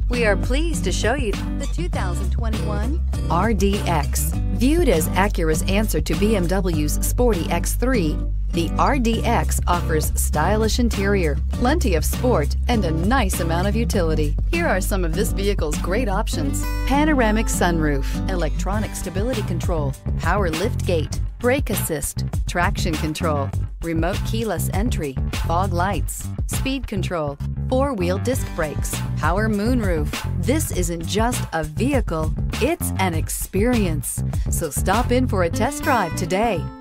We are pleased to show you the 2021 RDX. Viewed as Acura's answer to BMW's sporty X3, the RDX offers stylish interior, plenty of sport, and a nice amount of utility. Here are some of this vehicle's great options: panoramic sunroof, electronic stability control, power liftgate, brake assist, traction control, remote keyless entry, fog lights, speed control, four-wheel disc brakes, power moonroof. This isn't just a vehicle, it's an experience. So stop in for a test drive today.